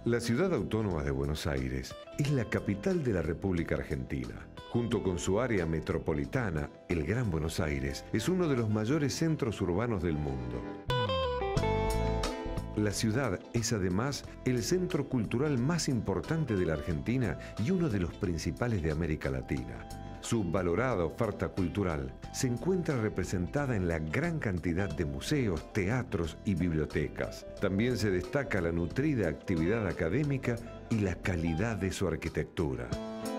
La ciudad autónoma de Buenos Aires es la capital de la República Argentina. Junto con su área metropolitana, el Gran Buenos Aires es uno de los mayores centros urbanos del mundo. La ciudad es además el centro cultural más importante de la Argentina y uno de los principales de América Latina. Su valorada oferta cultural se encuentra representada en la gran cantidad de museos, teatros y bibliotecas. También se destaca la nutrida actividad académica y la calidad de su arquitectura.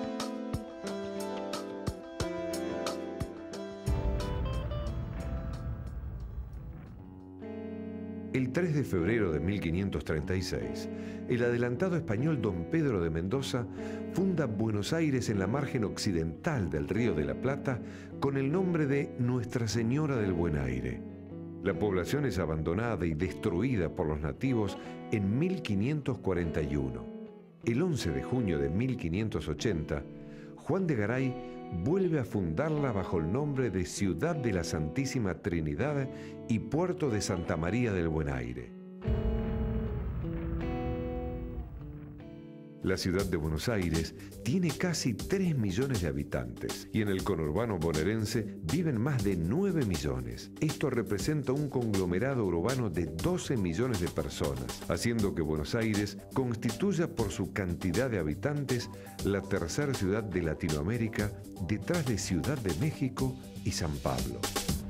El 3 de febrero de 1536, el adelantado español don Pedro de Mendoza funda Buenos Aires en la margen occidental del Río de la Plata con el nombre de Nuestra Señora del Buen Aire. La población es abandonada y destruida por los nativos en 1541. El 11 de junio de 1580, Juan de Garay vuelve a fundarla bajo el nombre de Ciudad de la Santísima Trinidad y Puerto de Santa María del Buen Aire. La ciudad de Buenos Aires tiene casi 3 millones de habitantes y en el conurbano bonaerense viven más de 9 millones. Esto representa un conglomerado urbano de 12 millones de personas, haciendo que Buenos Aires constituya por su cantidad de habitantes la tercera ciudad de Latinoamérica detrás de Ciudad de México y San Pablo.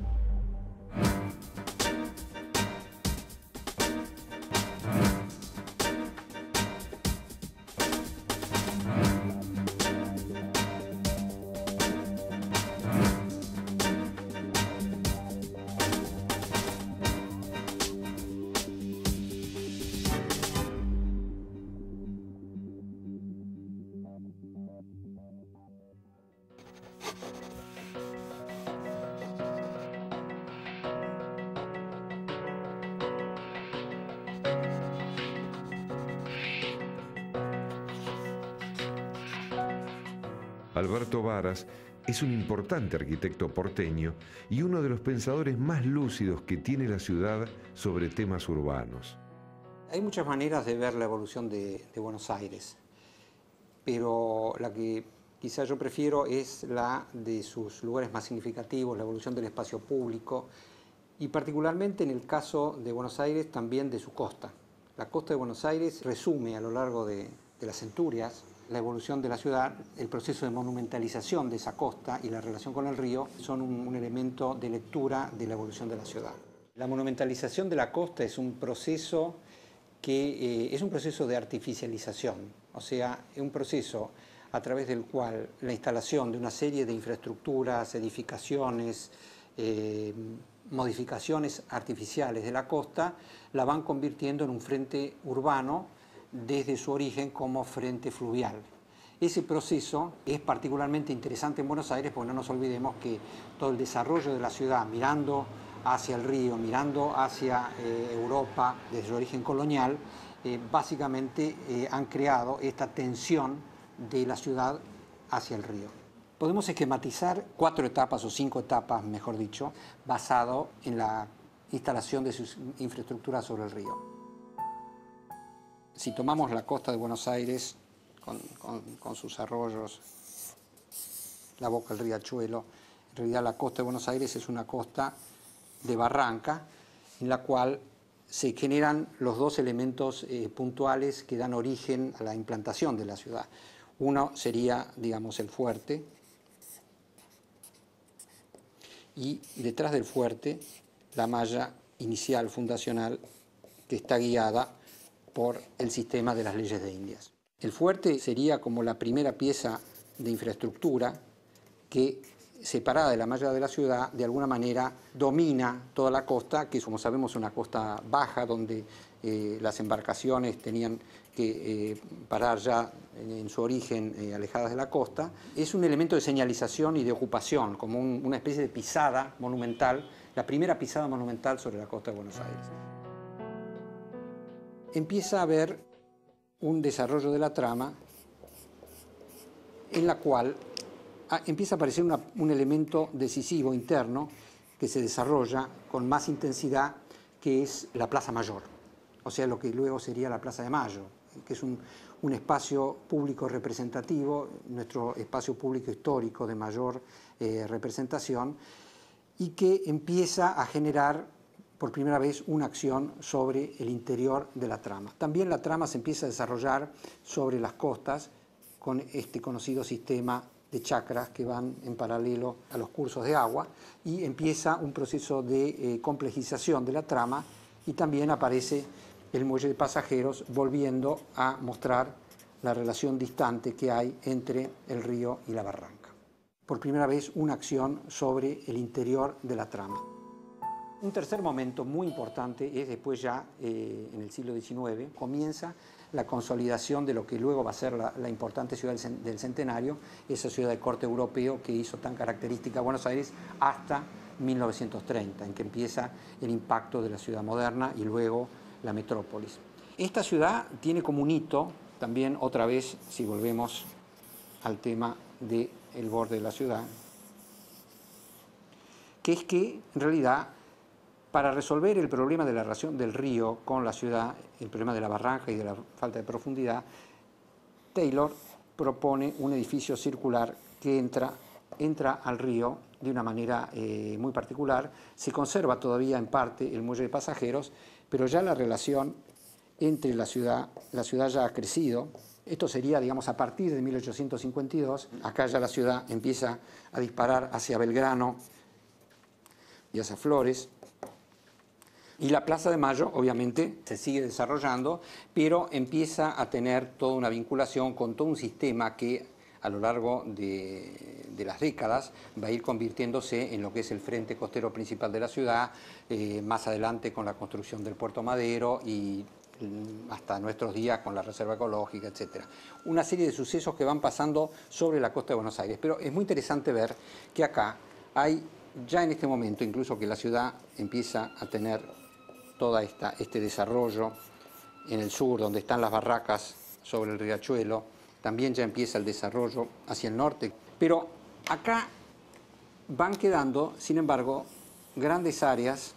Alberto Varas es un importante arquitecto porteño y uno de los pensadores más lúcidos que tiene la ciudad sobre temas urbanos. Hay muchas maneras de ver la evolución de Buenos Aires, pero la que quizá yo prefiero es la de sus lugares más significativos, la evolución del espacio público y particularmente en el caso de Buenos Aires también de su costa. La costa de Buenos Aires resume a lo largo de las centurias la evolución de la ciudad, el proceso de monumentalización de esa costa y la relación con el río son un elemento de lectura de la evolución de la ciudad. La monumentalización de la costa es un proceso de artificialización, o sea, es un proceso a través del cual la instalación de una serie de infraestructuras, edificaciones, modificaciones artificiales de la costa la van convirtiendo en un frente urbano desde su origen como frente fluvial. Ese proceso es particularmente interesante en Buenos Aires porque no nos olvidemos que todo el desarrollo de la ciudad, mirando hacia el río, mirando hacia Europa desde su origen colonial, básicamente han creado esta tensión de la ciudad hacia el río. Podemos esquematizar 4 etapas o 5 etapas, mejor dicho, basado en la instalación de sus infraestructuras sobre el río. Si tomamos la costa de Buenos Aires con sus arroyos, la boca del riachuelo, en realidad la costa de Buenos Aires es una costa de barranca en la cual se generan los dos elementos puntuales que dan origen a la implantación de la ciudad. Uno sería, digamos, el fuerte y detrás del fuerte la malla inicial fundacional que está guiada por el sistema de las leyes de Indias. El fuerte sería como la primera pieza de infraestructura que, separada de la malla de la ciudad, de alguna manera domina toda la costa, que como sabemos es una costa baja donde las embarcaciones tenían que parar ya en su origen alejadas de la costa. Es un elemento de señalización y de ocupación, como una especie de pisada monumental, la primera pisada monumental sobre la costa de Buenos Aires. Empieza a haber un desarrollo de la trama en la cual empieza a aparecer un elemento decisivo interno que se desarrolla con más intensidad, que es la Plaza Mayor, o sea, lo que luego sería la Plaza de Mayo, que es un espacio público representativo, nuestro espacio público histórico de mayor representación, y que empieza a generar por primera vez una acción sobre el interior de la trama. También la trama se empieza a desarrollar sobre las costas con este conocido sistema de chacras que van en paralelo a los cursos de agua, y empieza un proceso de complejización de la trama, y también aparece el muelle de pasajeros volviendo a mostrar la relación distante que hay entre el río y la barranca. Por primera vez una acción sobre el interior de la trama. Un tercer momento muy importante es después ya, en el siglo XIX, comienza la consolidación de lo que luego va a ser la importante ciudad del Centenario, esa ciudad de corte europeo que hizo tan característica a Buenos Aires hasta 1930, en que empieza el impacto de la ciudad moderna y luego la metrópolis. Esta ciudad tiene como un hito, también otra vez, si volvemos al tema del borde de la ciudad, que es que en realidad, para resolver el problema de la relación del río con la ciudad, el problema de la barranca y de la falta de profundidad, Taylor propone un edificio circular que entra al río de una manera muy particular. Se conserva todavía en parte el muelle de pasajeros, pero ya la relación entre la ciudad ya ha crecido. Esto sería, digamos, a partir de 1852. Acá ya la ciudad empieza a disparar hacia Belgrano y hacia Flores. Y la Plaza de Mayo, obviamente, se sigue desarrollando, pero empieza a tener toda una vinculación con todo un sistema que a lo largo de las décadas va a ir convirtiéndose en lo que es el frente costero principal de la ciudad, más adelante con la construcción del Puerto Madero y hasta nuestros días con la reserva ecológica, etc. Una serie de sucesos que van pasando sobre la costa de Buenos Aires. Pero es muy interesante ver que acá hay, ya en este momento, incluso que la ciudad empieza a tener todo este desarrollo en el sur, donde están las barracas sobre el riachuelo, también ya empieza el desarrollo hacia el norte. Pero acá van quedando, sin embargo, grandes áreas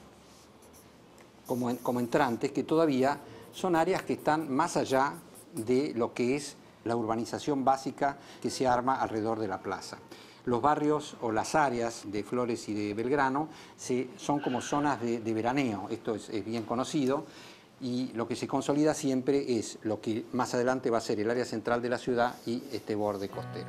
como entrantes, que todavía son áreas que están más allá de lo que es la urbanización básica que se arma alrededor de la plaza. Los barrios o las áreas de Flores y de Belgrano son como zonas de veraneo, esto es bien conocido, y lo que se consolida siempre es lo que más adelante va a ser el área central de la ciudad y este borde costero.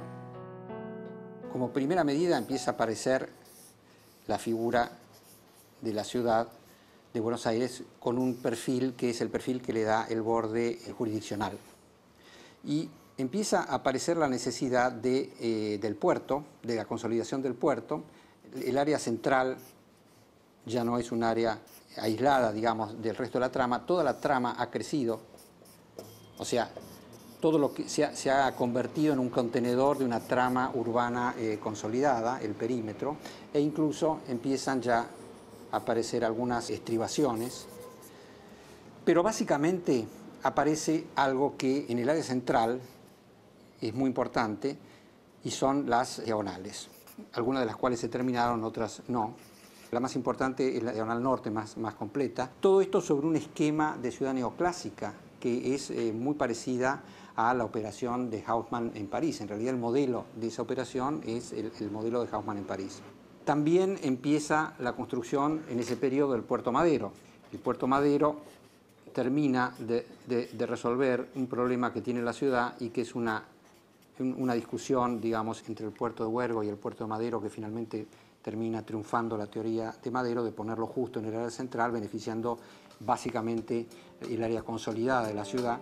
Como primera medida empieza a aparecer la figura de la ciudad de Buenos Aires con un perfil que es el perfil que le da el borde jurisdiccional. Y empieza a aparecer la necesidad del puerto, de la consolidación del puerto. El área central ya no es un área aislada, digamos, del resto de la trama. Toda la trama ha crecido, o sea, todo lo que se ha convertido en un contenedor de una trama urbana consolidada, el perímetro, e incluso empiezan ya a aparecer algunas estribaciones. Pero básicamente aparece algo que en el área central es muy importante, y son las diagonales, algunas de las cuales se terminaron, otras no. La más importante es la diagonal norte, más completa. Todo esto sobre un esquema de ciudad neoclásica que es muy parecida a la operación de Haussmann en París. En realidad el modelo de esa operación es el modelo de Haussmann en París. También empieza la construcción en ese periodo del Puerto Madero. El Puerto Madero termina de resolver un problema que tiene la ciudad y que es una discusión, digamos, entre el puerto de Huergo y el puerto de Madero, que finalmente termina triunfando la teoría de Madero de ponerlo justo en el área central, beneficiando básicamente el área consolidada de la ciudad.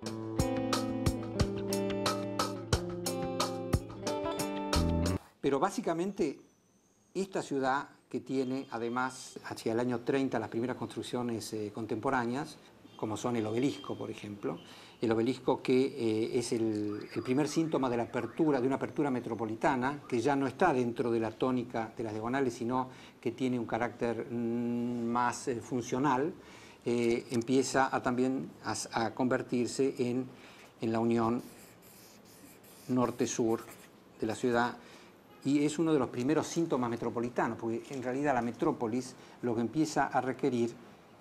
Pero básicamente esta ciudad, que tiene además hacia el año 30 las primeras construcciones contemporáneas, como son el obelisco, por ejemplo, el obelisco que es el primer síntoma de una apertura metropolitana, que ya no está dentro de la tónica de las diagonales, sino que tiene un carácter más funcional, empieza también a convertirse en la unión norte-sur de la ciudad, y es uno de los primeros síntomas metropolitanos, porque en realidad la metrópolis lo que empieza a requerir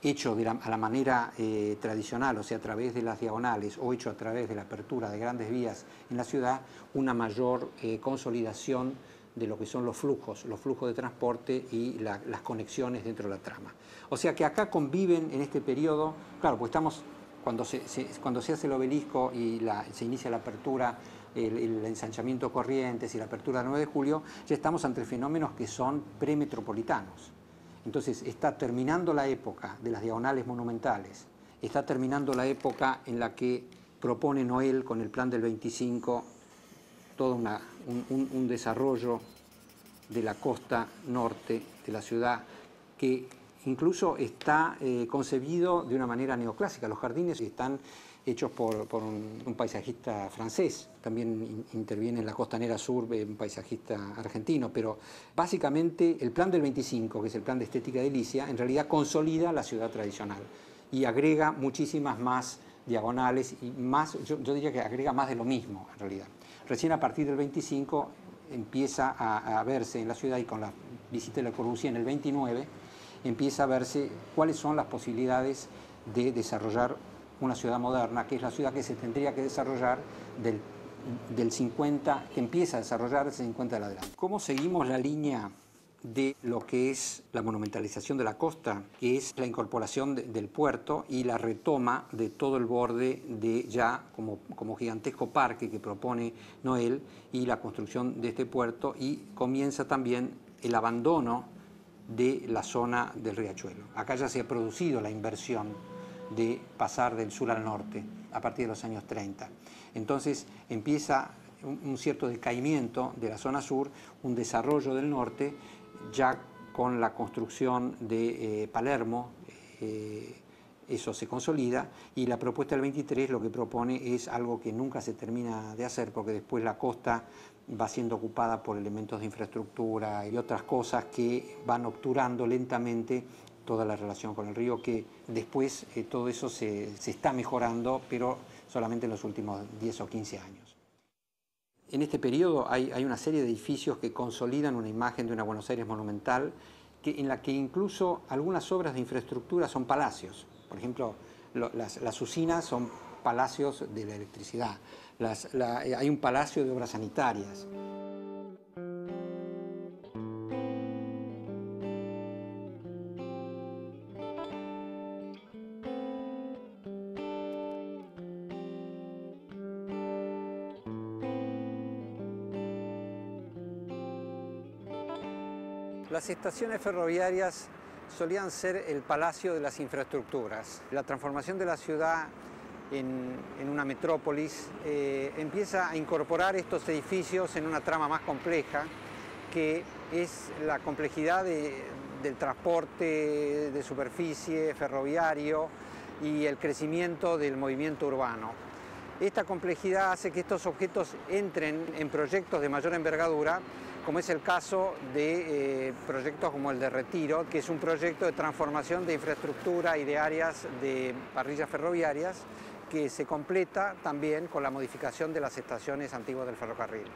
hecho a la manera tradicional, o sea, a través de las diagonales o hecho a través de la apertura de grandes vías en la ciudad, una mayor consolidación de lo que son los flujos de transporte y las conexiones dentro de la trama. O sea que acá conviven en este periodo, claro, pues estamos, cuando se hace el obelisco y se inicia la apertura, el ensanchamiento Corrientes y la apertura del 9 de julio, ya estamos ante fenómenos que son premetropolitanos. Entonces está terminando la época de las diagonales monumentales, está terminando la época en la que propone Noel con el plan del 25 todo un desarrollo de la costa norte de la ciudad que incluso está concebido de una manera neoclásica. Los jardines están hechos por un paisajista francés, también interviene en la costanera sur un paisajista argentino, pero básicamente el plan del 25, que es el plan de estética edilicia, en realidad consolida la ciudad tradicional y agrega muchísimas más diagonales y más, yo diría que agrega más de lo mismo en realidad. Recién a partir del 25 empieza a verse en la ciudad, y con la visita de Le Corbusier en el 29 empieza a verse cuáles son las posibilidades de desarrollar una ciudad moderna, que es la ciudad que se tendría que desarrollar del 50, que empieza a desarrollarse del 50 en adelante. ¿Cómo seguimos la línea de lo que es la monumentalización de la costa, que es la incorporación del puerto y la retoma de todo el borde de ya como gigantesco parque que propone Noel, y la construcción de este puerto, y comienza también el abandono de la zona del riachuelo? Acá ya se ha producido la inversión de pasar del sur al norte a partir de los años 30. Entonces empieza un cierto decaimiento de la zona sur, un desarrollo del norte, ya con la construcción de Palermo, eso se consolida, y la propuesta del 23 lo que propone es algo que nunca se termina de hacer, porque después la costa va siendo ocupada por elementos de infraestructura y otras cosas que van obturando lentamente toda la relación con el río, que después todo eso se está mejorando, pero solamente en los últimos 10 o 15 años. En este periodo hay una serie de edificios que consolidan una imagen de una Buenos Aires monumental, en la que incluso algunas obras de infraestructura son palacios. Por ejemplo, las usinas son palacios de la electricidad, hay un palacio de obras sanitarias. Las estaciones ferroviarias solían ser el palacio de las infraestructuras. La transformación de la ciudad en una metrópolis empieza a incorporar estos edificios en una trama más compleja, que es la complejidad del transporte de superficie ferroviario y el crecimiento del movimiento urbano. Esta complejidad hace que estos objetos entren en proyectos de mayor envergadura, como es el caso de proyectos como el de Retiro, que es un proyecto de transformación de infraestructura y de áreas de parrillas ferroviarias, que se completa también con la modificación de las estaciones antiguas del ferrocarril.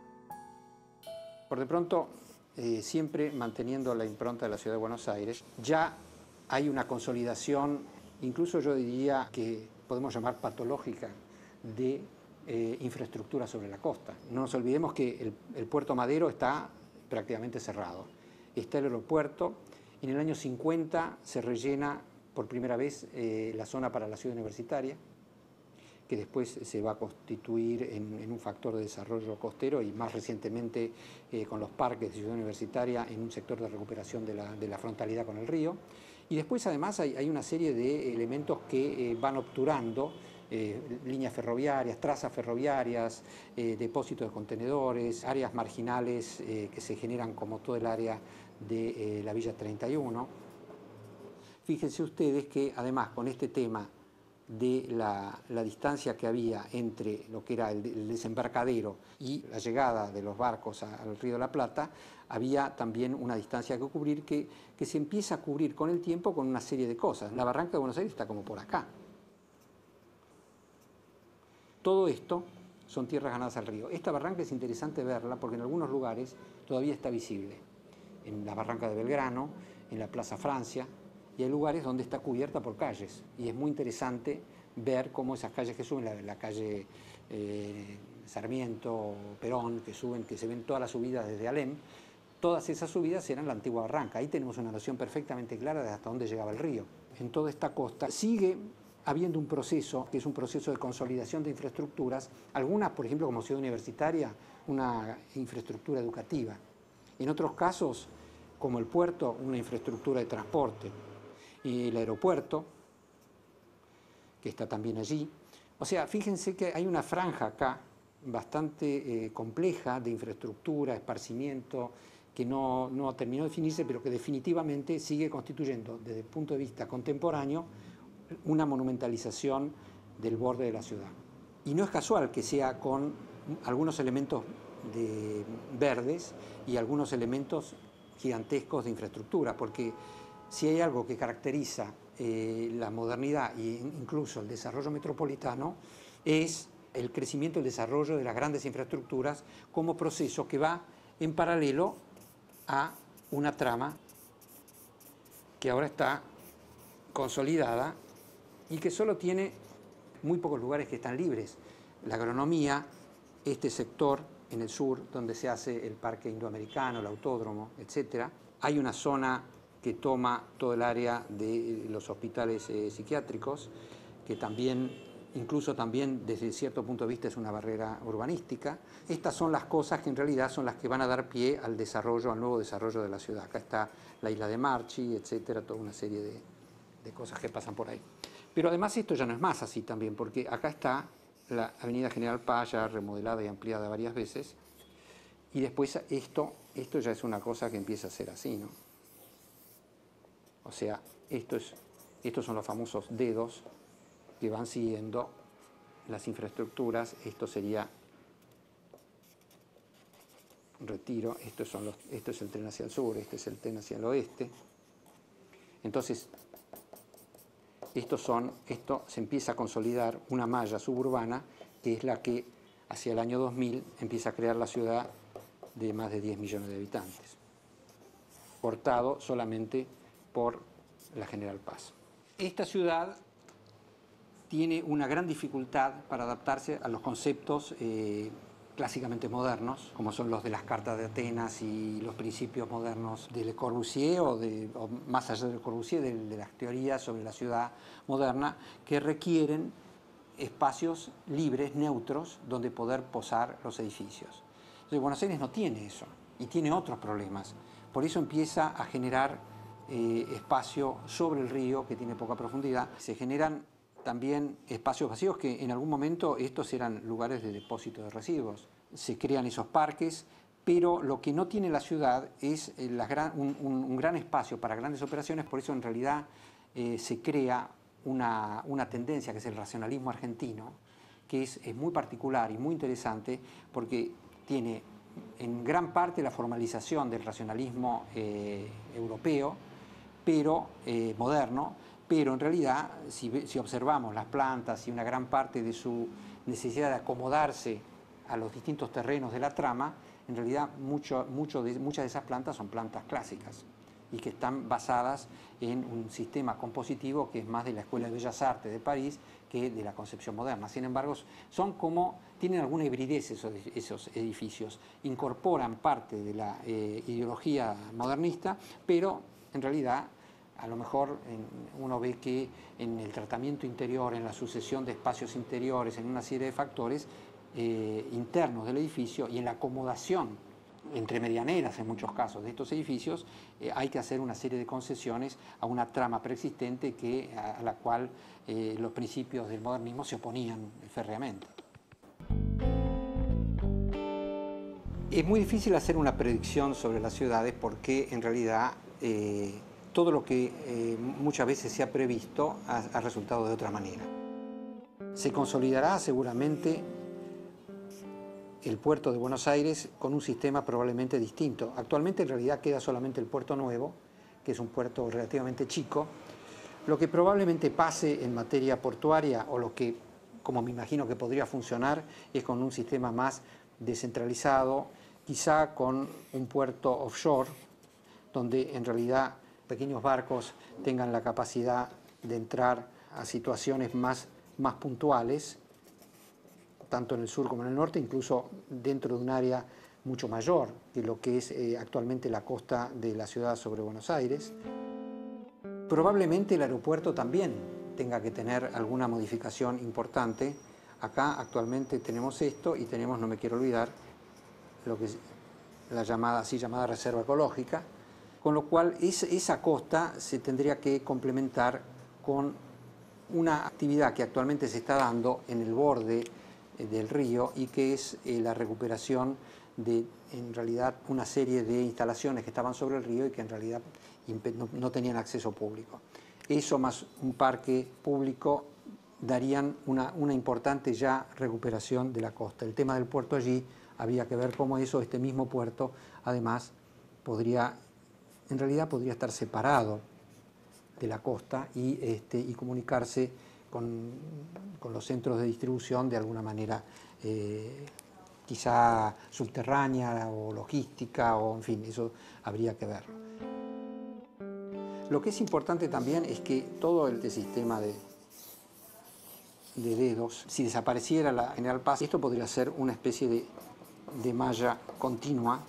Por de pronto, siempre manteniendo la impronta de la ciudad de Buenos Aires, ya hay una consolidación, incluso yo diría que podemos llamar patológica, de infraestructura sobre la costa. No nos olvidemos que el puerto Madero está prácticamente cerrado. Está el aeropuerto. En el año 50 se rellena por primera vez la zona para la ciudad universitaria, que después se va a constituir en un factor de desarrollo costero, y más recientemente con los parques de ciudad universitaria en un sector de recuperación de la frontalidad con el río. Y después además hay una serie de elementos que van obturando líneas ferroviarias, trazas ferroviarias, depósitos de contenedores, áreas marginales que se generan como todo el área de la Villa 31. Fíjense ustedes que además con este tema de la distancia que había entre lo que era el desembarcadero y la llegada de los barcos al Río de la Plata, había también una distancia que cubrir que se empieza a cubrir con el tiempo con una serie de cosas. La barranca de Buenos Aires está como por acá. Todo esto son tierras ganadas al río. Esta barranca es interesante verla porque en algunos lugares todavía está visible. En la barranca de Belgrano, en la Plaza Francia, y hay lugares donde está cubierta por calles. Y es muy interesante ver cómo esas calles que suben, la calle Sarmiento, Perón, que se ven todas las subidas desde Alem, todas esas subidas eran la antigua Barranca. Ahí tenemos una noción perfectamente clara de hasta dónde llegaba el río. En toda esta costa sigue habiendo un proceso, que es un proceso de consolidación de infraestructuras, algunas, por ejemplo, como Ciudad Universitaria, una infraestructura educativa. En otros casos, como el puerto, una infraestructura de transporte. Y el aeropuerto, que está también allí. O sea, fíjense que hay una franja acá bastante compleja de infraestructura, esparcimiento, que no terminó de definirse, pero que definitivamente sigue constituyendo, desde el punto de vista contemporáneo, una monumentalización del borde de la ciudad. Y no es casual que sea con algunos elementos verdes y algunos elementos gigantescos de infraestructura, porque si hay algo que caracteriza la modernidad e incluso el desarrollo metropolitano, es el crecimiento y el desarrollo de las grandes infraestructuras como proceso que va en paralelo a una trama que ahora está consolidada y que solo tiene muy pocos lugares que están libres. La agronomía, este sector en el sur, donde se hace el parque indoamericano, el autódromo, etc. Hay una zona que toma todo el área de los hospitales psiquiátricos, que también, incluso también desde cierto punto de vista, es una barrera urbanística. Estas son las cosas que en realidad son las que van a dar pie al desarrollo, al nuevo desarrollo de la ciudad. Acá está la isla de Marchi, etcétera, toda una serie de cosas que pasan por ahí. Pero además esto ya no es más así también, porque acá está la avenida General Paz, ya remodelada y ampliada varias veces, y después esto ya es una cosa que empieza a ser así, ¿no? O sea, estos son los famosos dedos que van siguiendo las infraestructuras. Esto sería Retiro, esto es el tren hacia el sur, este es el tren hacia el oeste. Entonces, esto se empieza a consolidar una malla suburbana que es la que hacia el año 2000 empieza a crear la ciudad de más de 10 millones de habitantes, cortado solamente por la General Paz. Esta ciudad tiene una gran dificultad para adaptarse a los conceptos clásicamente modernos, como son los de las cartas de Atenas y los principios modernos de Le Corbusier, o más allá de Le Corbusier, de las teorías sobre la ciudad moderna, que requieren espacios libres, neutros, donde poder posar los edificios. Entonces, Buenos Aires no tiene eso, y tiene otros problemas. Por eso empieza a generar espacio sobre el río, que tiene poca profundidad. Se generan también espacios vacíos que en algún momento estos eran lugares de depósito de residuos. Se crean esos parques, pero lo que no tiene la ciudad es un gran espacio para grandes operaciones. Por eso en realidad se crea una tendencia que es el racionalismo argentino, que es muy particular y muy interesante porque tiene en gran parte la formalización del racionalismo europeo, pero moderno, pero en realidad, si observamos las plantas y una gran parte de su necesidad de acomodarse a los distintos terrenos de la trama, en realidad muchas de esas plantas son plantas clásicas y que están basadas en un sistema compositivo que es más de la Escuela de Bellas Artes de París que de la concepción moderna. Sin embargo, tienen alguna hibridez esos edificios, incorporan parte de la ideología modernista, pero en realidad a lo mejor uno ve que en el tratamiento interior, en la sucesión de espacios interiores, en una serie de factores internos del edificio y en la acomodación entre medianeras en muchos casos de estos edificios, hay que hacer una serie de concesiones a una trama preexistente a la cual los principios del modernismo se oponían férreamente. Es muy difícil hacer una predicción sobre las ciudades porque en realidad todo lo que muchas veces se ha previsto ha resultado de otra manera. Se consolidará seguramente el puerto de Buenos Aires con un sistema probablemente distinto. Actualmente en realidad queda solamente el Puerto Nuevo, que es un puerto relativamente chico. Lo que probablemente pase en materia portuaria, o lo que, como me imagino que podría funcionar, es con un sistema más descentralizado, quizá con un puerto offshore, donde en realidad pequeños barcos tengan la capacidad de entrar a situaciones más puntuales, tanto en el sur como en el norte, incluso dentro de un área mucho mayor que lo que es actualmente la costa de la ciudad sobre Buenos Aires. Probablemente el aeropuerto también tenga que tener alguna modificación importante. Acá actualmente tenemos esto y tenemos, no me quiero olvidar, lo que es la así llamada reserva ecológica, con lo cual esa costa se tendría que complementar con una actividad que actualmente se está dando en el borde del río y que es la recuperación de, en realidad, una serie de instalaciones que estaban sobre el río y que en realidad no tenían acceso público. Eso más un parque público darían una importante ya recuperación de la costa. El tema del puerto allí, había que ver cómo este mismo puerto, además, en realidad podría estar separado de la costa y comunicarse con los centros de distribución de alguna manera, quizá subterránea o logística, o en fin, eso habría que verlo. Lo que es importante también es que todo este sistema de dedos, si desapareciera la General Paz, esto podría ser una especie de malla continua.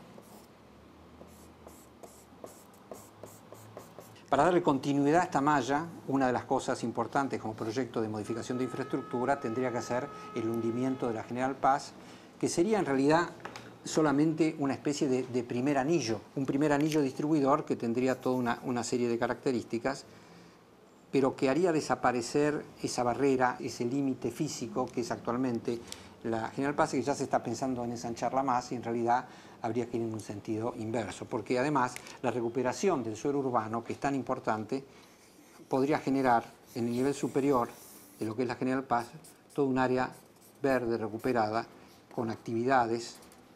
Para darle continuidad a esta malla, una de las cosas importantes como proyecto de modificación de infraestructura tendría que ser el hundimiento de la General Paz, que sería en realidad solamente una especie de primer anillo, un primer anillo distribuidor que tendría toda una serie de características, pero que haría desaparecer esa barrera, ese límite físico que es actualmente la General Paz, que ya se está pensando en ensancharla más y en realidad habría que ir en un sentido inverso, porque además la recuperación del suelo urbano, que es tan importante, podría generar en el nivel superior de lo que es la General Paz toda un área verde recuperada con actividades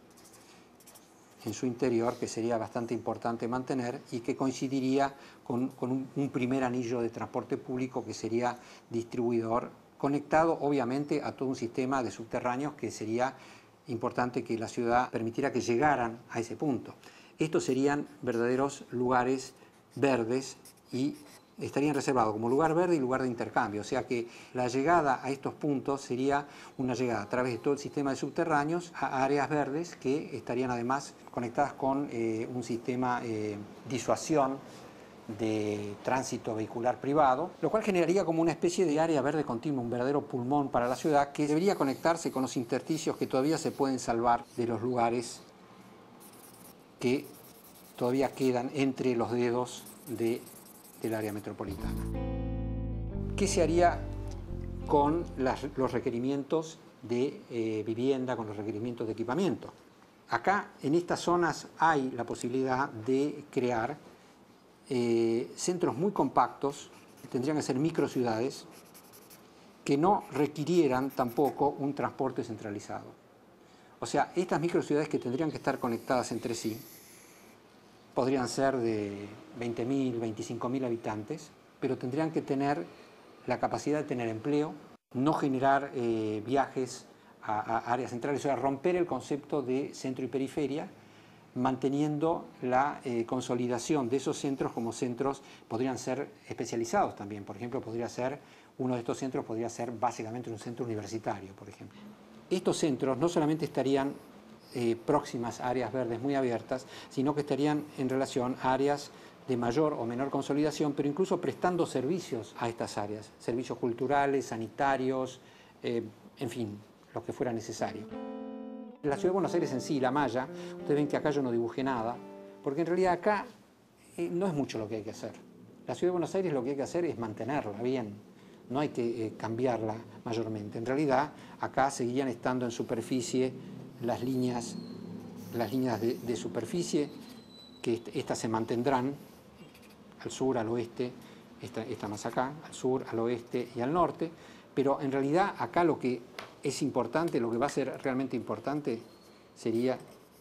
en su interior que sería bastante importante mantener y que coincidiría con un primer anillo de transporte público que sería distribuidor, conectado obviamente a todo un sistema de subterráneos que sería importante que la ciudad permitiera que llegaran a ese punto. Estos serían verdaderos lugares verdes y estarían reservados como lugar verde y lugar de intercambio, o sea que la llegada a estos puntos sería una llegada a través de todo el sistema de subterráneos a áreas verdes que estarían además conectadas con un sistema de disuasión de tránsito vehicular privado, lo cual generaría como una especie de área verde continua, un verdadero pulmón para la ciudad que debería conectarse con los intersticios que todavía se pueden salvar de los lugares que todavía quedan entre los dedos del área metropolitana. ¿Qué se haría con los requerimientos de vivienda, con los requerimientos de equipamiento? Acá, en estas zonas, hay la posibilidad de crear centros muy compactos, tendrían que ser microciudades, que no requirieran tampoco un transporte centralizado. O sea, estas microciudades que tendrían que estar conectadas entre sí, podrían ser de 20.000, 25.000 habitantes, pero tendrían que tener la capacidad de tener empleo, no generar viajes a áreas centrales, o sea, romper el concepto de centro y periferia, manteniendo la consolidación de esos centros como centros, podrían ser especializados también. Por ejemplo, uno de estos centros podría ser básicamente un centro universitario, por ejemplo. Estos centros no solamente estarían próximas a áreas verdes muy abiertas, sino que estarían en relación a áreas de mayor o menor consolidación, pero incluso prestando servicios a estas áreas, servicios culturales, sanitarios, en fin, lo que fuera necesario. La ciudad de Buenos Aires en sí, la malla, ustedes ven que acá yo no dibujé nada, porque en realidad acá no es mucho lo que hay que hacer. La ciudad de Buenos Aires lo que hay que hacer es mantenerla bien, no hay que cambiarla mayormente. En realidad acá seguirían estando en superficie las líneas de superficie, que estas se mantendrán al sur, al oeste, esta más acá, al sur, al oeste y al norte, pero en realidad acá lo que es importante, lo que va a ser realmente importante sería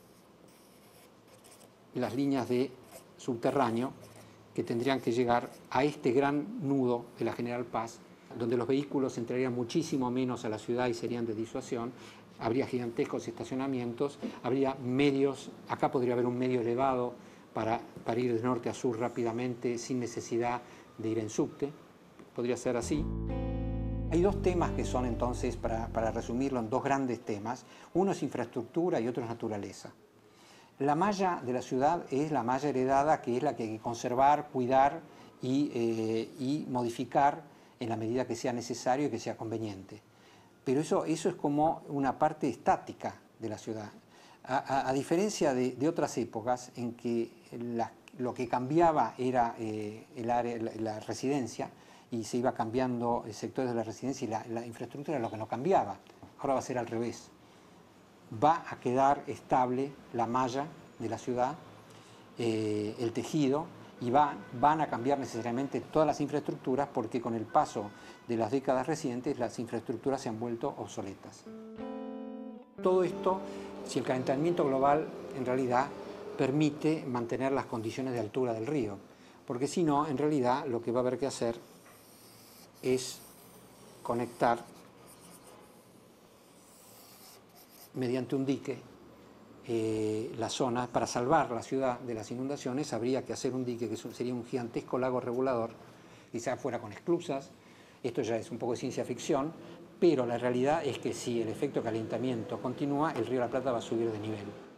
las líneas de subterráneo que tendrían que llegar a este gran nudo de la General Paz, donde los vehículos entrarían muchísimo menos a la ciudad y serían de disuasión, habría gigantescos estacionamientos, habría medios, acá podría haber un medio elevado para ir de norte a sur rápidamente sin necesidad de ir en subte. Podría ser así. Hay dos temas que son entonces, para resumirlo en dos grandes temas. Uno es infraestructura y otro es naturaleza. La malla de la ciudad es la malla heredada, que es la que hay que conservar, cuidar y modificar en la medida que sea necesario y que sea conveniente. Pero eso es como una parte estática de la ciudad. A diferencia de otras épocas en que lo que cambiaba era la residencia, y se iba cambiando sectores de la residencia, y la infraestructura era lo que no cambiaba. Ahora va a ser al revés. Va a quedar estable la malla de la ciudad, el tejido, y van a cambiar necesariamente todas las infraestructuras, porque con el paso de las décadas recientes las infraestructuras se han vuelto obsoletas. Todo esto, si el calentamiento global en realidad permite mantener las condiciones de altura del río, porque si no, en realidad lo que va a haber que hacer es conectar mediante un dique la zona. Para salvar la ciudad de las inundaciones habría que hacer un dique que sería un gigantesco lago regulador, quizás fuera con esclusas. Esto ya es un poco de ciencia ficción, pero la realidad es que si el efecto calentamiento continúa, el río de la Plata va a subir de nivel.